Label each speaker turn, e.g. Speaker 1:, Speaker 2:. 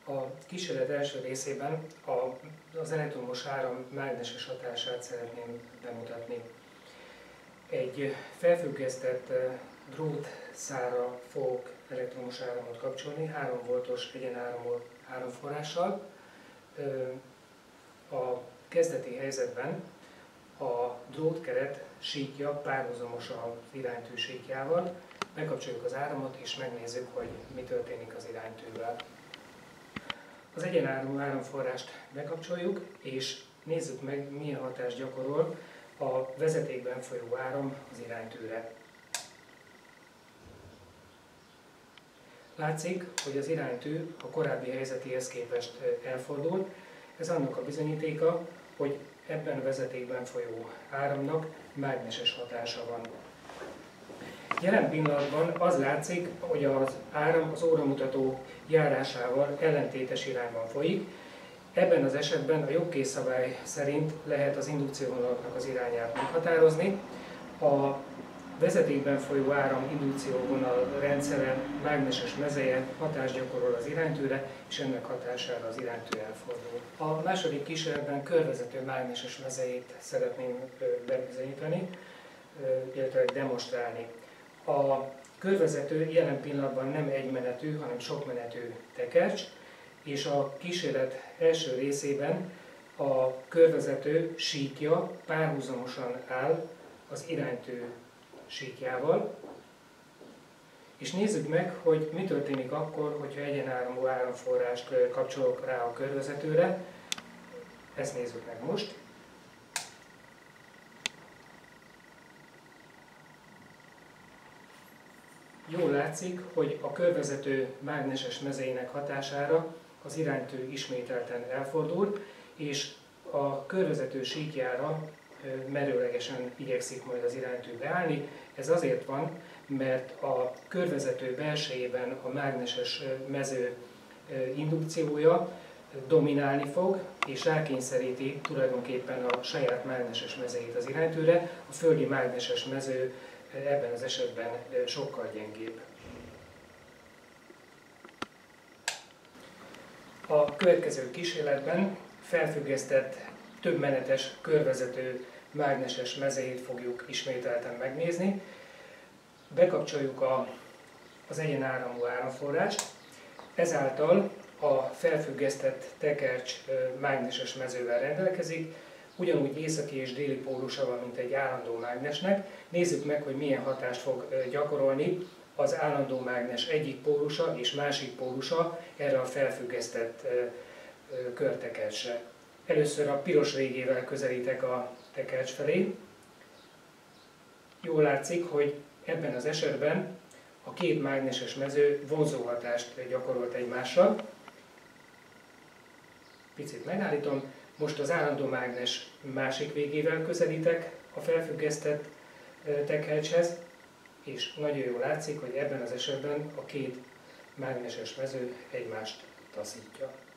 Speaker 1: A kísérlet első részében az elektromos áram mágneses hatását szeretném bemutatni. Egy felfüggesztett drótszárra fogok elektromos áramot kapcsolni, 3 voltos egyenáramú áramforrással. A kezdeti helyzetben a drótkeret sítja párhuzamos az iránytű sítjával. Bekapcsoljuk az áramot és megnézzük, hogy mi történik az iránytűvel. Az egyenáramú áramforrást bekapcsoljuk, és nézzük meg, milyen hatást gyakorol a vezetékben folyó áram az iránytűre. Látszik, hogy az iránytű a korábbi helyzetéhez képest elfordul. Ez annak a bizonyítéka, hogy ebben a vezetékben folyó áramnak mágneses hatása van. Jelen pillanatban az látszik, hogy az áram az óramutató járásával ellentétes irányban folyik. Ebben az esetben a jogkészszabály szerint lehet az indukcióvonalaknak az irányát meghatározni. A vezetékben folyó áram indukcióvonal rendszere mágneses mezeje hatást gyakorol az iránytűre, és ennek hatására az iránytű elfordul. A második kísérletben körvezető mágneses mezejét szeretném bebizonyítani, illetve demonstrálni. A körvezető jelen pillanatban nem egymenetű, hanem sokmenetű tekercs, és a kísérlet első részében a körvezető sítja párhuzamosan áll az iránytű sítjával. És nézzük meg, hogy mi történik akkor, hogyha egyenáramú áramforrást kapcsolok rá a körvezetőre. Ezt nézzük meg most. Jól látszik, hogy a körvezető mágneses mezeinek hatására az iránytű ismételten elfordul, és a körvezető sítjára merőlegesen igyekszik majd az iránytű beállni. Ez azért van, mert a körvezető belsejében a mágneses mező indukciója dominálni fog, és rákényszeríti tulajdonképpen a saját mágneses mezejét az iránytűre. A földi mágneses mező ebben az esetben sokkal gyengébb. A következő kísérletben felfüggesztett többmenetes körvezető mágneses mezejét fogjuk ismételten megnézni. Bekapcsoljuk az egyenáramú áramforrást, ezáltal a felfüggesztett tekercs mágneses mezővel rendelkezik, ugyanúgy északi és déli pólusa van, mint egy állandó mágnesnek. Nézzük meg, hogy milyen hatást fog gyakorolni az állandó mágnes egyik pólusa és másik pólusa erre a felfüggesztett körtekercsre. Először a piros végével közelítek a tekercs felé. Jól látszik, hogy ebben az esetben a két mágneses mező vonzóhatást gyakorolt egymásra. Picit megállítom. Most az állandó mágnes másik végével közelítek a felfüggesztett tekercshez, és nagyon jól látszik, hogy ebben az esetben a két mágneses mező egymást taszítja.